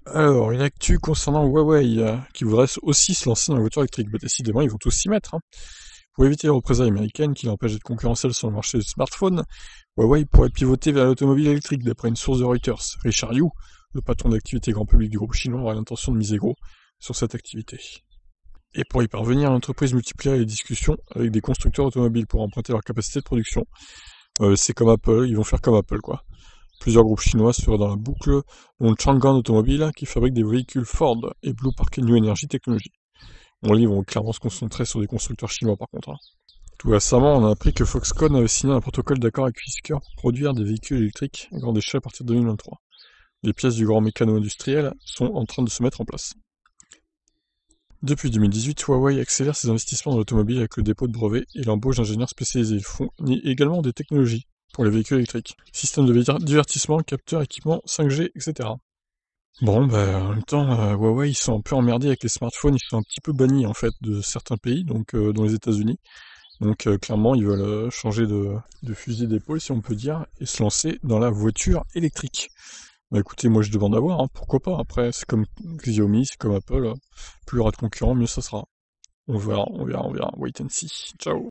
Alors, une actu concernant Huawei, qui voudrait aussi se lancer dans la voiture électrique. Bah, décidément, ils vont tous s'y mettre, hein. Pour éviter les représailles américaines qui l'empêchent d'être concurrentiel sur le marché des smartphones, Huawei pourrait pivoter vers l'automobile électrique, d'après une source de Reuters. Richard Yu, le patron d'activité grand public du groupe chinois, aurait l'intention de miser gros sur cette activité. Et pour y parvenir, l'entreprise multipliera les discussions avec des constructeurs automobiles pour emprunter leur capacité de production. C'est comme Apple, ils vont faire comme Apple, quoi. Plusieurs groupes chinois seraient dans la boucle, dont Changan Automobile, qui fabrique des véhicules Ford, et Blue Park New Energy Technology. Bon, là, ils vont clairement se concentrer sur des constructeurs chinois, par contre, hein. Tout récemment, on a appris que Foxconn avait signé un protocole d'accord avec Fisker pour produire des véhicules électriques à grande échelle à partir de 2023. Les pièces du grand mécano industriel sont en train de se mettre en place. Depuis 2018, Huawei accélère ses investissements dans l'automobile avec le dépôt de brevets et l'embauche d'ingénieurs spécialisés. Ils font également des technologies pour les véhicules électriques, systèmes de divertissement, capteurs, équipements 5G, etc. Bon, bah, en même temps, Huawei, ils sont un peu emmerdés avec les smartphones, ils sont un petit peu bannis, en fait, de certains pays, donc dont les États-Unis. Donc clairement, ils veulent changer de fusil d'épaule, si on peut dire, et se lancer dans la voiture électrique. Bah écoutez, moi je demande à voir, hein, pourquoi pas. Après, c'est comme Xiaomi, c'est comme Apple, plus il y aura de concurrents, mieux ça sera. On verra, on verra, on verra. Wait and see. Ciao.